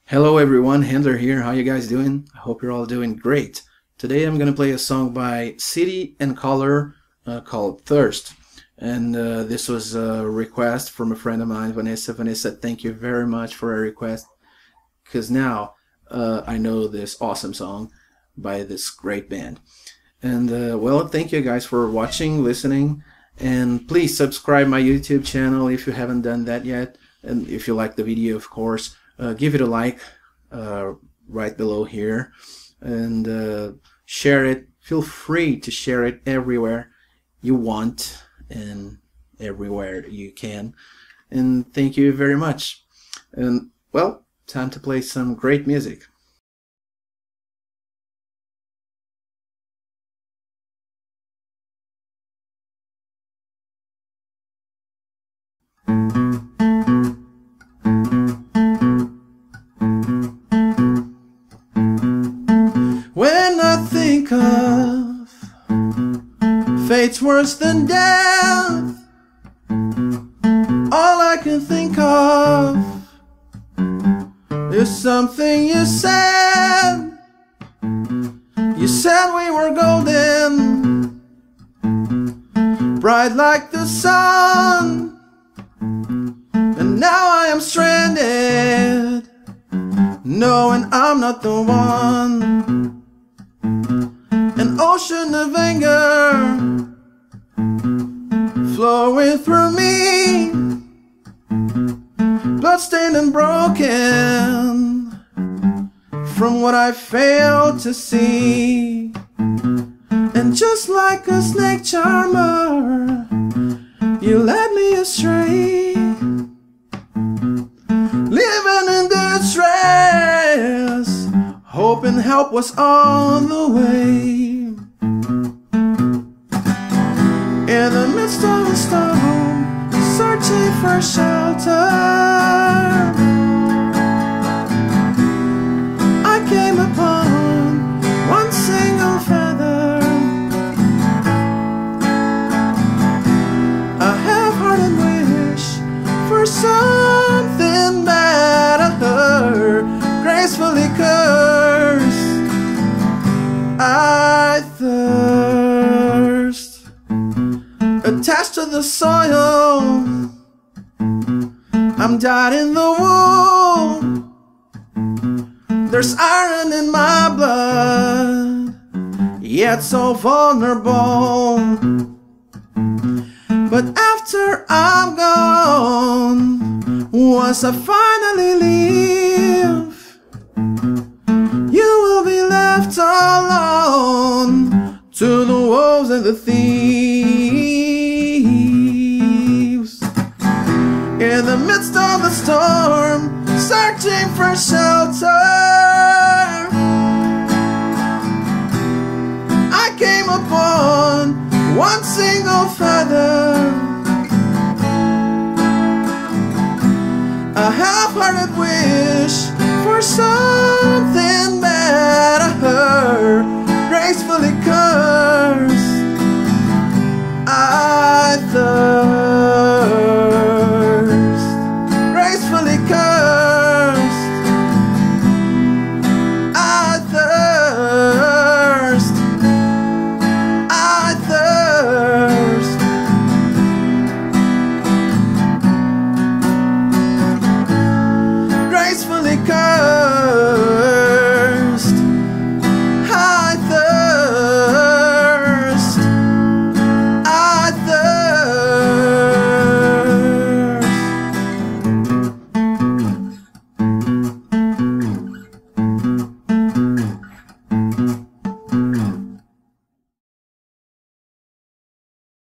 Hello everyone, Handler here. How you guys doing? I hope you're all doing great. Today I'm gonna play a song by City and Color called Thirst. And this was a request from a friend of mine, Vanessa. Vanessa, thank you very much for a request, because now I know this awesome song by this great band. And well, thank you guys for watching, listening, and please subscribe my YouTube channel if you haven't done that yet. And if you like the video, of course, give it a like right below here, and share it. Feel free to share it everywhere you want and everywhere you can. And thank you very much. And well, time to play some great music. When I think of fate's worse than death, all I can think of is something you said. You said we were golden, bright like the sun, and now I am stranded, knowing I'm not the one. An ocean of anger flowing through me, bloodstained and broken from what I failed to see. And just like a snake charmer, you led me astray, living in distress, hoping help was on the way. In the midst of a storm, searching for shelter, I came upon one single feather, a half-hearted wish for something better, gracefully cursed. I thirst, attached to the soil, I'm dyed in the wool. There's iron in my blood, yet so vulnerable. But after I'm gone, once I finally leave, you will be left alone to the wolves and the thieves. In the midst of the storm, searching for shelter, I came upon one single feather, a half-hearted wish for something better, gracefully cursed. I thirst, gracefully cursed. I thirst, I thirst. Gracefully cursed.